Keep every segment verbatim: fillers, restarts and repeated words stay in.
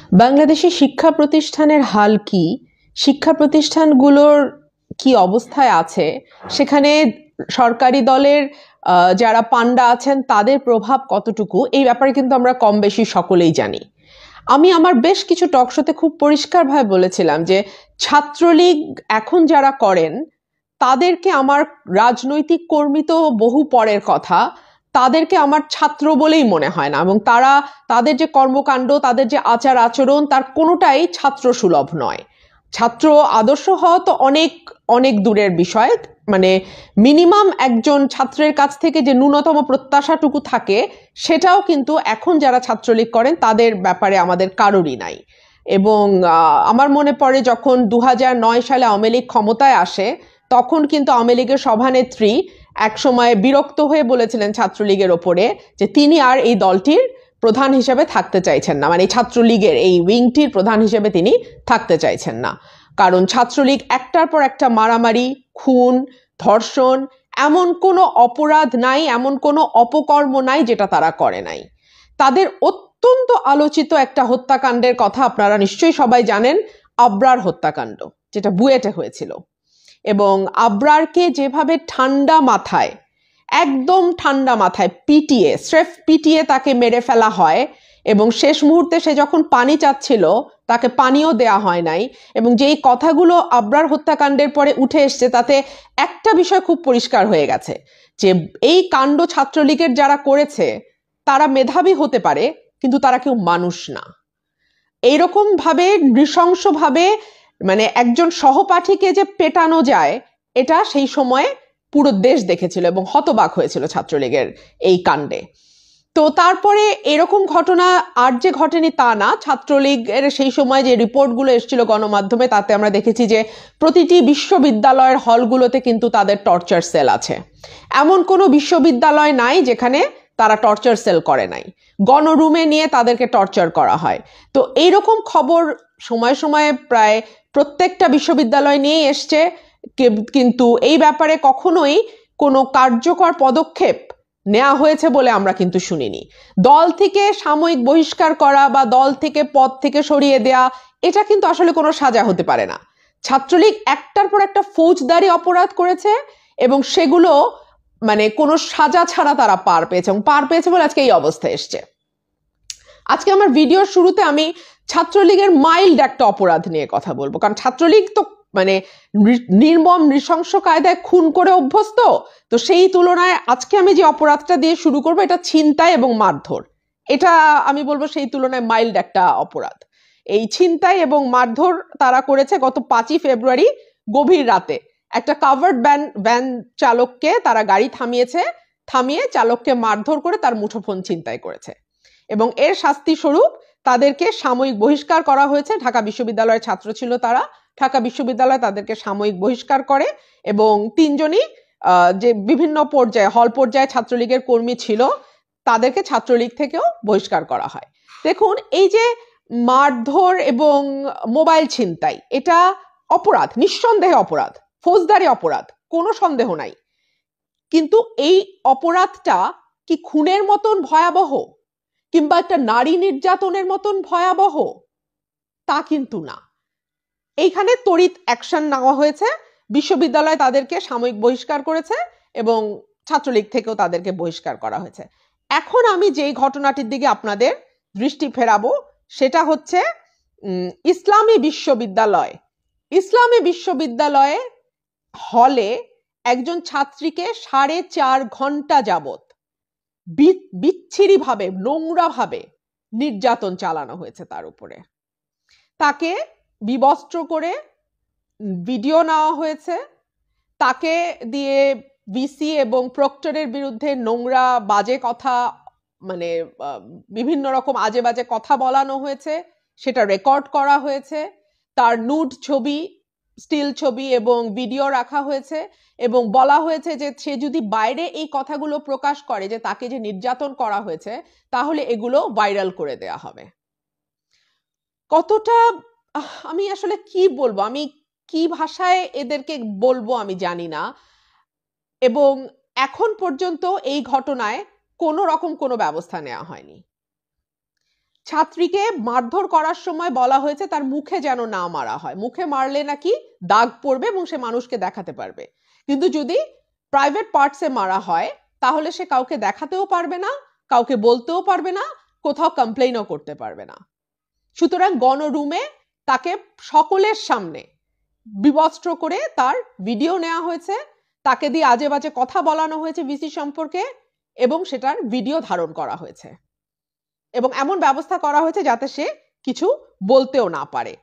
বাংলাদেশে শিক্ষা প্রতিষ্ঠানের হাল কি, শিক্ষা প্রতিষ্ঠানগুলোর কি অবস্থায় আছে, সেখানে সরকারি দলের যারা পান্ডা আছেন তাদের প্রভাব কতটুকু, এই ব্যাপারে কিন্তু আমরা কম বেশি সকলেই জানি। আমি আমার বেশ কিছু টকশোতে খুব পরিষ্কারভাবে বলেছিলাম যে ছাত্রলীগ এখন যারা করেন তাদেরকে আমার রাজনৈতিক কর্মী তো বহু পরের কথা, তাদেরকে আমার ছাত্র বলেই মনে হয় না, এবং তারা তাদের যে কর্মকাণ্ড, তাদের যে আচার আচরণ, তার কোনোটাই ছাত্র সুলভ নয়। ছাত্র আদর্শ হওয়া তো অনেক অনেক দূরের বিষয়, মানে মিনিমাম একজন ছাত্রের কাছ থেকে যে ন্যূনতম প্রত্যাশাটুকু থাকে সেটাও কিন্তু এখন যারা ছাত্রলীগ করেন তাদের ব্যাপারে আমাদের কারোরই নাই। এবং আমার মনে পড়ে যখন দু হাজার নয় সালে আওয়ামী লীগ ক্ষমতায় আসে, তখন কিন্তু আওয়ামী লীগের সভানেত্রী এক সময় বিরক্ত হয়ে বলেছিলেন ছাত্রলীগের ওপরে যে তিনি আর এই দলটির প্রধান হিসেবে থাকতে চাইছেন না, মানে ছাত্রলীগের এই উইংটির প্রধান হিসেবে তিনি থাকতে চাইছেন না, কারণ ছাত্রলীগ একটার পর একটা মারামারি, খুন, ধর্ষণ, এমন কোনো অপরাধ নাই, এমন কোনো অপকর্ম নাই যেটা তারা করে নাই। তাদের অত্যন্ত আলোচিত একটা হত্যাকাণ্ডের কথা আপনারা নিশ্চয়ই সবাই জানেন, আবরার হত্যাকাণ্ড, যেটা বুয়েটে হয়েছিল। এবং আবরারকে যেভাবে ঠান্ডা মাথায়, একদম ঠান্ডা মাথায় পিটিয়ে, স্রেফ পিটিয়ে তাকে মেরে ফেলা হয়, এবং শেষ মুহূর্তে সে যখন পানি চাচ্ছিল তাকে পানিও দেয়া হয় নাই, এবং যেই কথাগুলো আবরার হত্যাকাণ্ডের পরে উঠে এসছে তাতে একটা বিষয় খুব পরিষ্কার হয়ে গেছে যে এই কাণ্ড ছাত্রলীগের যারা করেছে তারা মেধাবী হতে পারে, কিন্তু তারা কেউ মানুষ না। এইরকম ভাবে নৃশংসভাবে মানে একজন সহপাঠীকে যে পেটানো যায়, এটা সেই সময়ে পুরো দেশ দেখেছিল এবং হতবাক হয়েছিল ছাত্রলীগের এই কাণ্ডে। তো তারপরে এরকম ঘটনা আর যে ঘটেনি তা না, ছাত্রলীগের সেই সময় যে রিপোর্টগুলো এসেছিল গণমাধ্যমে তাতে আমরা দেখেছি যে প্রতিটি বিশ্ববিদ্যালয়ের হলগুলোতে কিন্তু তাদের টর্চার সেল আছে। এমন কোনো বিশ্ববিদ্যালয় নাই যেখানে তারা টর্চার সেল করে নাই, গণরুমে নিয়ে তাদেরকে টর্চার করা হয়। তো এইরকম খবর সময় সময়ে প্রায় প্রত্যেকটা বিশ্ববিদ্যালয় নিয়ে এসছে, কিন্তু এই ব্যাপারে কখনোই কোনো কার্যকর পদক্ষেপ নেওয়া হয়েছে বলে আমরা কিন্তু শুনিনি। দল থেকে সাময়িক বহিষ্কার করা বা দল থেকে পদ থেকে সরিয়ে দেয়া, এটা কিন্তু আসলে কোনো সাজা হতে পারে না। ছাত্রলীগ একটার পর একটা ফৌজদারি অপরাধ করেছে এবং সেগুলো মানে কোনো সাজা ছাড়া তারা পার পেয়েছে, এবং পার পেয়েছে বলে আজকে এই অবস্থা এসছে। আজকে আমার ভিডিওর শুরুতে আমি ছাত্রলীগের মাইল্ড একটা অপরাধ নিয়ে কথা বলবো, কারণ ছাত্রলীগ তো মানে নির্মম নৃশংস কায়দায় খুন করে অভ্যস্ত। তো সেই তুলনায় আজকে আমি যে অপরাধটা দিয়ে শুরু করবো এটা ছিনতাই এবং মারধর, এটা আমি বলবো সেই তুলনায় মাইল্ড একটা অপরাধ। এই ছিনতাই এবং মারধর তারা করেছে গত পাঁচই ফেব্রুয়ারি গভীর রাতে। একটা কাভার্ড ভ্যান ভ্যান চালককে তারা গাড়ি থামিয়েছে, থামিয়ে চালককে মারধর করে তার মুঠোফোন ছিনতাই করেছে, এবং এর শাস্তি স্বরূপ তাদেরকে সাময়িক বহিষ্কার করা হয়েছে। ঢাকা বিশ্ববিদ্যালয়ের ছাত্র ছিল তারা, ঢাকা বিশ্ববিদ্যালয় তাদেরকে সাময়িক বহিষ্কার করে, এবং তিনজনই যে বিভিন্ন পর্যায়ে হল পর্যায়ে ছাত্রলীগের কর্মী ছিল তাদেরকে ছাত্রলীগ থেকেও বহিষ্কার করা হয়। দেখুন, এই যে মারধর এবং মোবাইল ছিনতাই, এটা অপরাধ, নিঃসন্দেহে অপরাধ, ফৌজদারি অপরাধ, কোনো সন্দেহ নাই। কিন্তু এই অপরাধটা কি খুনের মতন ভয়াবহ কিংবা একটা নারী নির্যাতনের মতন ভয়াবহ? তা কিন্তু না। এইখানে তড়িৎ অ্যাকশন নেওয়া হয়েছে, বিশ্ববিদ্যালয় তাদেরকে সাময়িক বহিষ্কার করেছে এবং ছাত্রলীগ থেকেও তাদেরকে বহিষ্কার করা হয়েছে। এখন আমি যেই ঘটনাটির দিকে আপনাদের দৃষ্টি ফেরাবো সেটা হচ্ছে ইসলামী বিশ্ববিদ্যালয়। ইসলামী বিশ্ববিদ্যালয়ে হলে একজন ছাত্রীকে সাড়ে চার ঘন্টা যাবত বিচ্ছিরি ভাবে, নোংরা ভাবে নির্যাতন চালানো হয়েছে তার উপরে। তাকে বিবস্ত্র করে ভিডিও নেওয়া হয়েছে, তাকে দিয়ে ভিসি এবং প্রক্টরের বিরুদ্ধে নোংরা বাজে কথা, মানে বিভিন্ন রকম আজে বাজে কথা বলানো হয়েছে, সেটা রেকর্ড করা হয়েছে। তার নুড ছবি, স্টিল ছবি এবং ভিডিও রাখা হয়েছে, এবং বলা হয়েছে যে সে যদি বাইরে এই কথাগুলো প্রকাশ করে যে তাকে যে নির্যাতন করা হয়েছে, তাহলে এগুলো ভাইরাল করে দেয়া হবে। কতটা, আমি আসলে কি বলবো, আমি কি ভাষায় এদেরকে বলবো আমি জানি না। এবং এখন পর্যন্ত এই ঘটনায় কোনো রকম কোনো ব্যবস্থা নেওয়া হয়নি। ছাত্রীকে মারধর করার সময় বলা হয়েছে তার মুখে যেন না মারা হয়, মুখে মারলে নাকি দাগ পড়বে এবং সে মানুষকে দেখাতে পারবে। কিন্তু যদি প্রাইভেট পার্টসে মারা হয় তাহলে সে কাউকে দেখাতেও পারবে না, কাউকে বলতেও পারবে না, কোথাও কমপ্লেইনও করতে পারবে না। সুতরাং গণরুমে তাকে সকলের সামনে বিবস্ত্র করে তার ভিডিও নেওয়া হয়েছে, তাকে দিয়ে আজে বাজে কথা বলানো হয়েছে ভিসি সম্পর্কে এবং সেটার ভিডিও ধারণ করা হয়েছে এবং এমন ব্যবস্থা করা হয়েছে যাতে সে কিছু বলতেও না পারে।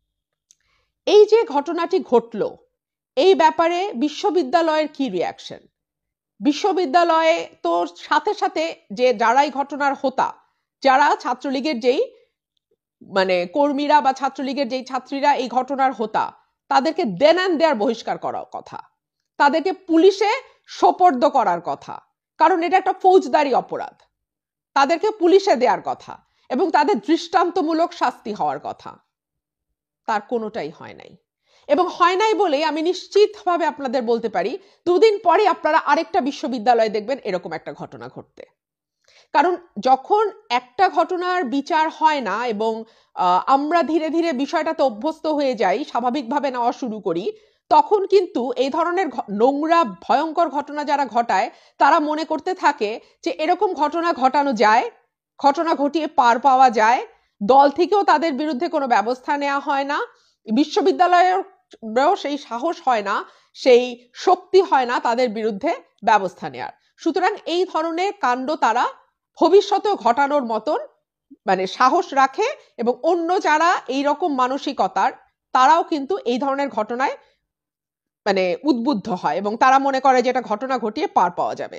এই যে ঘটনাটি ঘটল, এই ব্যাপারে বিশ্ববিদ্যালয়ের কি রিয়াকশন? বিশ্ববিদ্যালয়ে তো সাথে সাথে যে যারা এই ঘটনার হোতা, যারা ছাত্রলীগের যেই মানে কর্মীরা বা ছাত্রলীগের যেই ছাত্রীরা এই ঘটনার হোতা, তাদেরকে দেন অ্যান্ড দেয়ার বহিষ্কার করার কথা, তাদেরকে পুলিশে সোপর্দ করার কথা, কারণ এটা একটা ফৌজদারি অপরাধ। তাদেরকে পুলিশে দেওয়ার কথা এবং তাদের দৃষ্টান্তমূলক শাস্তি হওয়ার কথা। তার কোনোটাই হয় নাই এবং হয় নাই বলেই আমি নিশ্চিতভাবে আপনাদের বলতে পারি দুদিন পরে আপনারা আরেকটা বিশ্ববিদ্যালয়ে দেখবেন এরকম একটা ঘটনা ঘটতে। কারণ যখন একটা ঘটনার বিচার হয় না এবং আমরা ধীরে ধীরে বিষয়টাতে অভ্যস্ত হয়ে যাই, স্বাভাবিকভাবে নেওয়া শুরু করি, তখন কিন্তু এই ধরনের নোংরা ভয়ঙ্কর ঘটনা যারা ঘটায় তারা মনে করতে থাকে যে এরকম ঘটনা ঘটানো যায়, ঘটনা ঘটিয়ে পার পাওয়া যায়, দল থেকেও তাদের বিরুদ্ধে কোনো ব্যবস্থা নেওয়া হয় না, বিশ্ববিদ্যালয়েরও সেই সাহস হয় না, সেই শক্তি হয় না তাদের বিরুদ্ধে ব্যবস্থা নেওয়ার। সুতরাং এই ধরনের কাণ্ড তারা ভবিষ্যতেও ঘটানোর মতন মানে সাহস রাখে এবং অন্য যারা এই রকম মানসিকতার তারাও কিন্তু এই ধরনের ঘটনায় মানে উদ্বুদ্ধ হয় এবং তারা মনে করে যে এটা ঘটনা ঘটিয়ে পার পাওয়া যাবে।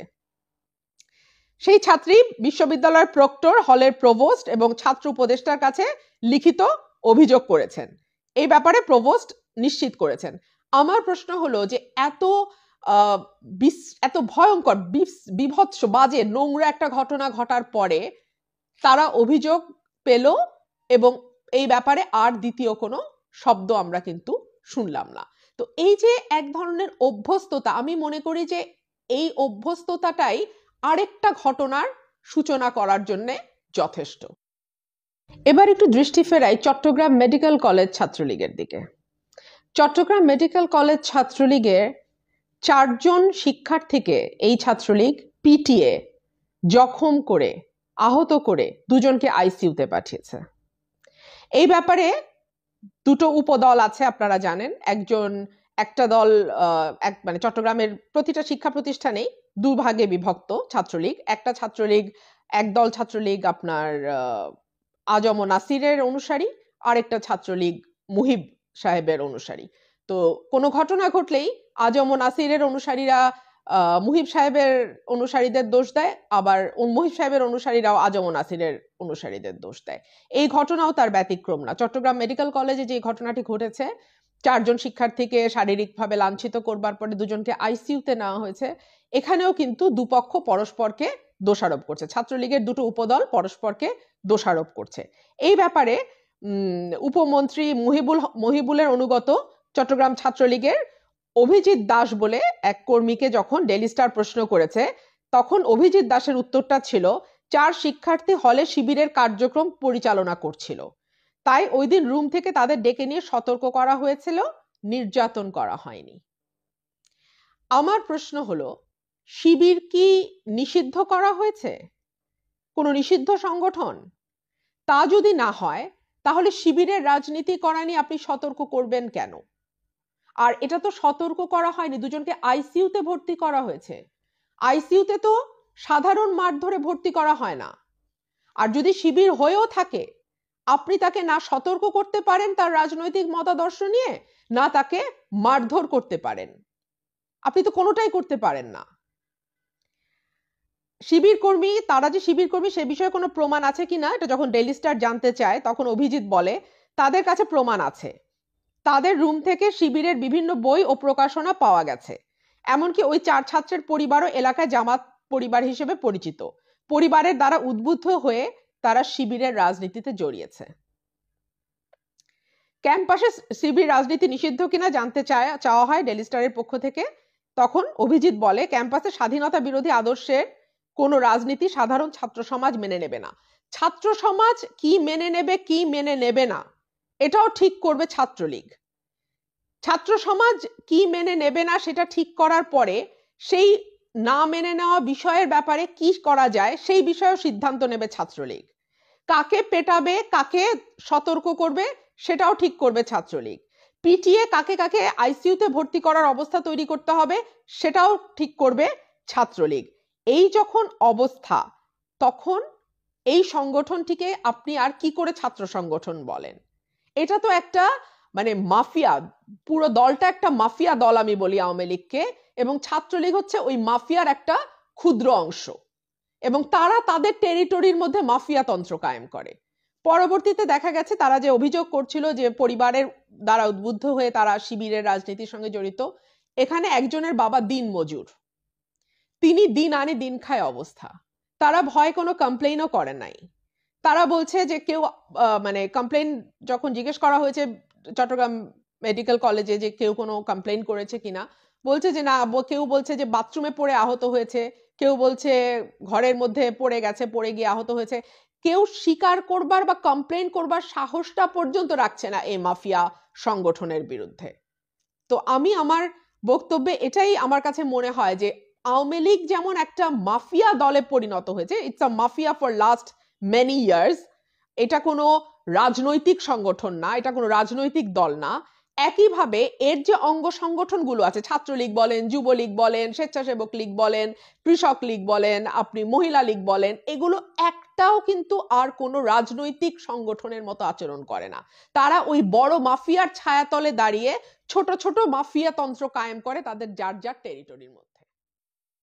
সেই ছাত্রী বিশ্ববিদ্যালয়ের প্রক্টর, হলের প্রভোস্ট এবং ছাত্র উপদেষ্টার কাছে লিখিত অভিযোগ করেছেন। এই ব্যাপারে প্রভোস্ট নিশ্চিত করেছেন। আমার প্রশ্ন হলো যে এত আহ এত ভয়ঙ্কর বিভৎস বাজে নোংরা একটা ঘটনা ঘটার পরে তারা অভিযোগ পেল এবং এই ব্যাপারে আর দ্বিতীয় কোনো শব্দ আমরা কিন্তু শুনলাম না। তো এই যে এক ধরনের অভ্যস্ততা, আমি মনে করি যে এই অভ্যস্ততাটাই আরেকটা ঘটনার সূচনা করার জন্য যথেষ্ট। এবার একটু দৃষ্টি ফেরাই চট্টগ্রাম মেডিকেল কলেজ ছাত্রলীগের দিকে। চট্টগ্রাম মেডিকেল কলেজ ছাত্রলীগের চারজন শিক্ষার্থীকে এই ছাত্রলীগ পিটিএ জখম করে আহত করে দুজনকে আইসিইউতে পাঠিয়েছে। এই ব্যাপারে দুটো উপদল আছে, আপনারা জানেন। একজন একটা দল এক মানে চট্টগ্রামের প্রতিটা শিক্ষা প্রতিষ্ঠানেই দুভাগে বিভক্ত ছাত্রলীগ। একটা ছাত্রলীগ একদল ছাত্রলীগ আপনার আজম ও নাসিরের অনুসারী, আরেকটা ছাত্রলীগ মুহিব সাহেবের অনুসারী। তো কোনো ঘটনা ঘটলেই আজম ও নাসিরের অনুসারীরা আহ মুহিব সাহেবের অনুসারীদের দোষ দেয়, আবার মুহিব সাহেবের অনুসারীরাও আজম ও নাসিরের অনুসারীদের দোষ দেয়। এই ঘটনাও তার ব্যতিক্রম না। চট্টগ্রাম মেডিকেল কলেজে যে ঘটনাটি ঘটেছে, চারজন শিক্ষার্থীকে শারীরিকভাবে লাঞ্ছিত করবার পরে দুজনকে আইসিইউতে নেওয়া হয়েছে, এখানেও কিন্তু দুপক্ষ পরস্পরকে দোষারোপ করছে। ছাত্রলীগের দুটো উপদল পরস্পরকে দোষারোপ করছে। এই ব্যাপারে উম উপমন্ত্রী মুহিবুল মহিবুলের অনুগত চট্টগ্রাম ছাত্রলীগের অভিজিৎ দাস বলে এক কর্মীকে যখন ডেইলি স্টার প্রশ্ন করেছে, তখন অভিজিৎ দাসের উত্তরটা ছিল চার শিক্ষার্থী হলে শিবিরের কার্যক্রম পরিচালনা করছিল, তাই ওই দিন রুম থেকে তাদের ডেকে নিয়ে সতর্ক করা হয়েছিল, নির্যাতন করা হয়নি। আমার প্রশ্ন হলো, শিবির কি নিষিদ্ধ করা হয়েছে? কোনো নিষিদ্ধ সংগঠন? তা যদি না হয় তাহলে শিবিরের রাজনীতি করা নিয়ে আপনি সতর্ক করবেন কেন? আর এটা তো সতর্ক করা হয়নি, দুজনকে আইসিইউতে ভর্তি করা হয়েছে। আইসিইউতে তো সাধারণ মার ধরে ভর্তি করা হয় না। আর যদি শিবির হয়েও থাকে, আপনি তাকে না সতর্ক করতে পারেন তার রাজনৈতিক মতাদর্শ নিয়ে, না তাকে মারধর করতে পারেন। আপনি তো কোনোটাই করতে পারেন না। শিবির কর্মী, তারা যে শিবির কর্মী সে বিষয়ে কোনো প্রমাণ আছে কিনা এটা যখন ডেইলি স্টার জানতে চায়, তখন অভিজিৎ বলে তাদের কাছে প্রমাণ আছে। তাদের রুম থেকে শিবিরের বিভিন্ন বই ও প্রকাশনা পাওয়া গেছে। এমনকি ওই চার ছাত্রের পরিবারও এলাকায় জামাত পরিবার হিসেবে পরিচিত। পরিবারের দ্বারা উদ্বুদ্ধ হয়ে তারা শিবিরের রাজনীতিতে জড়িয়েছে। ক্যাম্পাসে শিবির রাজনীতি নিষিদ্ধ কিনা জানতে চাওয়া হয় ডেইলি স্টারের পক্ষ থেকে। তখন অভিজিৎ বলে ক্যাম্পাসে স্বাধীনতা বিরোধী আদর্শের কোনো রাজনীতি সাধারণ ছাত্র সমাজ মেনে নেবে না। ছাত্র সমাজ কি মেনে নেবে কি মেনে নেবে না এটাও ঠিক করবে ছাত্রলীগ। ছাত্র সমাজ কি মেনে নেবে না সেটা ঠিক করার পরে সেই না মেনে নেওয়া বিষয়ের ব্যাপারে কি করা যায় সেই বিষয়েও সিদ্ধান্ত নেবে ছাত্রলীগ। কাকে পেটাবে কাকে সতর্ক করবে সেটাও ঠিক করবে ছাত্রলীগ। পিটিএ কাকে কাকে আইসিইউতে ভর্তি করার অবস্থা তৈরি করতে হবে সেটাও ঠিক করবে ছাত্রলীগ। এই যখন অবস্থা, তখন এই সংগঠনটিকে আপনি আর কি করে ছাত্র সংগঠন বলেন? এটা তো একটা মানে মাফিয়া, পুরো দলটা একটা মাফিয়া দল আমি বলি আওয়ামী লীগকে, এবং ছাত্রলীগ হচ্ছে ওই মাফিয়ার একটা ক্ষুদ্র অংশ, এবং তারা তাদের টেরিটরির মধ্যে মাফিয়া তন্ত্র কায়েম করে। পরবর্তীতে দেখা গেছে তারা যে অভিযোগ করছিল যে পরিবারের দ্বারা উদ্বুদ্ধ হয়ে তারা শিবিরের রাজনীতির সঙ্গে জড়িত, এখানে একজনের বাবা দিন মজুর, তিনি দিন আনে দিন খায় অবস্থা। তারা ভয় কোনো কমপ্লেইনও করে নাই। তারা বলছে যে কেউ মানে কমপ্লেইন যখন জিজ্ঞেস করা হয়েছে চট্টগ্রাম মেডিকেল কলেজে যে কেউ কোনো কমপ্লেইন করেছে কিনা, বলছে যে না, কেউ বলছে যে বাথরুমে পড়ে আহত হয়েছে, কেউ বলছে ঘরের মধ্যে পড়ে গেছে, পড়ে গিয়ে আহত হয়েছে। কেউ স্বীকার করবার বা কমপ্লেইন করবার সাহসটা পর্যন্ত রাখছে না এই মাফিয়া সংগঠনের বিরুদ্ধে। তো আমি আমার বক্তব্যে এটাই আমার কাছে মনে হয় যে আওয়ামী লীগ যেমন একটা মাফিয়া দলে পরিণত হয়েছে, it's a mafia for last many years, এটা কোনো রাজনৈতিক সংগঠন না, এটা কোনো রাজনৈতিক দল না। একইভাবে এর যে অঙ্গ সংগঠনগুলো আছে, ছাত্রলীগ বলেন, যুবলীগ বলেন, স্বেচ্ছাসেবক লীগ বলেন, কৃষক লীগ বলেন, আপনি মহিলা লীগ বলেন, এগুলো একটাও কিন্তু আর কোনো রাজনৈতিক সংগঠনের মতো আচরণ করে না। তারা ওই বড় মাফিয়ার ছায়াতলে দাঁড়িয়ে ছোট ছোট মাফিয়া তন্ত্র কায়েম করে তাদের যার যার টেরিটরির মধ্যে।